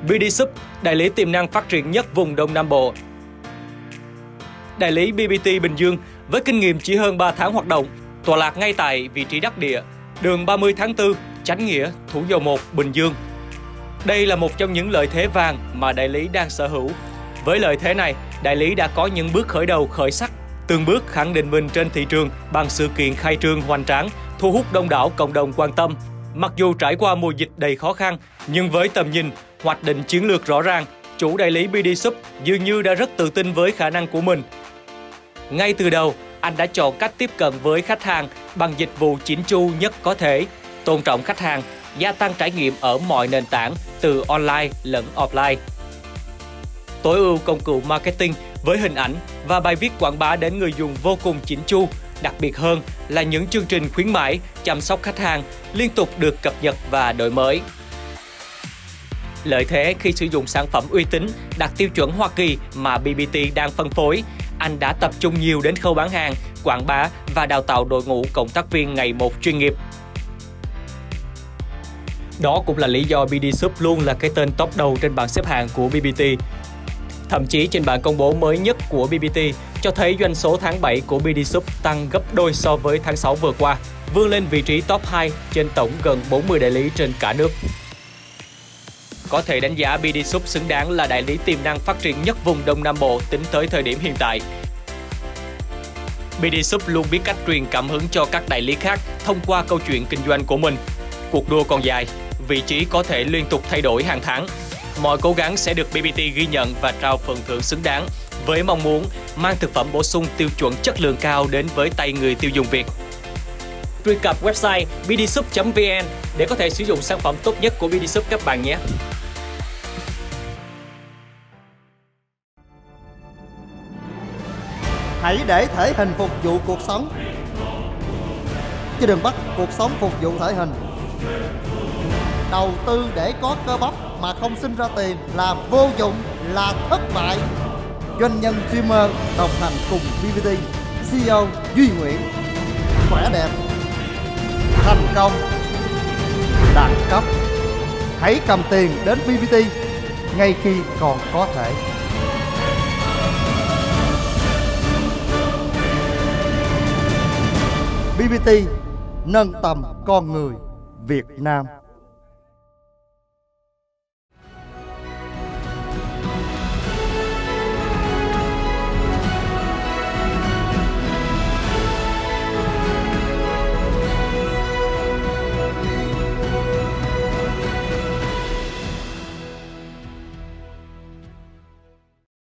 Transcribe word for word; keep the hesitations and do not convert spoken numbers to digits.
bê đê Shop, đại lý tiềm năng phát triển nhất vùng Đông Nam Bộ. Đại lý bê bê tê Bình Dương với kinh nghiệm chỉ hơn ba tháng hoạt động, tọa lạc ngay tại vị trí đắc địa, đường ba mươi tháng tư, Chánh Nghĩa, Thủ Dầu Một, Bình Dương. Đây là một trong những lợi thế vàng mà đại lý đang sở hữu. Với lợi thế này, đại lý đã có những bước khởi đầu khởi sắc, từng bước khẳng định mình trên thị trường bằng sự kiện khai trương hoành tráng, thu hút đông đảo cộng đồng quan tâm. Mặc dù trải qua mùa dịch đầy khó khăn, nhưng với tầm nhìn, hoạch định chiến lược rõ ràng, chủ đại lý bê đê Shop dường như đã rất tự tin với khả năng của mình. Ngay từ đầu, anh đã chọn cách tiếp cận với khách hàng bằng dịch vụ chỉn chu nhất có thể, tôn trọng khách hàng, gia tăng trải nghiệm ở mọi nền tảng, từ online lẫn offline. Tối ưu công cụ marketing với hình ảnh và bài viết quảng bá đến người dùng vô cùng chỉn chu, đặc biệt hơn là những chương trình khuyến mãi, chăm sóc khách hàng liên tục được cập nhật và đổi mới. Lợi thế khi sử dụng sản phẩm uy tín, đạt tiêu chuẩn Hoa Kỳ mà bê bê tê đang phân phối, anh đã tập trung nhiều đến khâu bán hàng, quảng bá và đào tạo đội ngũ cộng tác viên ngày một chuyên nghiệp. Đó cũng là lý do bê đê Shop luôn là cái tên top đầu trên bảng xếp hạng của bê bê tê. Thậm chí trên bản công bố mới nhất của bê bê tê cho thấy doanh số tháng bảy của bê đê Shop tăng gấp đôi so với tháng sáu vừa qua, vươn lên vị trí top hai trên tổng gần bốn mươi đại lý trên cả nước. Có thể đánh giá bê đê Shop xứng đáng là đại lý tiềm năng phát triển nhất vùng Đông Nam Bộ tính tới thời điểm hiện tại. bê đê Shop luôn biết cách truyền cảm hứng cho các đại lý khác thông qua câu chuyện kinh doanh của mình. Cuộc đua còn dài, vị trí có thể liên tục thay đổi hàng tháng. Mọi cố gắng sẽ được bê bê tê ghi nhận và trao phần thưởng xứng đáng, với mong muốn mang thực phẩm bổ sung tiêu chuẩn chất lượng cao đến với tay người tiêu dùng Việt. Truy cập website b d shop chấm v n để có thể sử dụng sản phẩm tốt nhất của bê đê Shop các bạn nhé! Hãy để thể hình phục vụ cuộc sống, chứ đừng bắt cuộc sống phục vụ thể hình. Đầu tư để có cơ bắp mà không sinh ra tiền là vô dụng, là thất bại. Doanh nhân streamer đồng hành cùng bê bê tê, xê e ô Duy Nguyễn. Khỏe đẹp, thành công, đẳng cấp. Hãy cầm tiền đến bê bê tê ngay khi còn có thể. bê bê tê nâng tầm con người Việt Nam.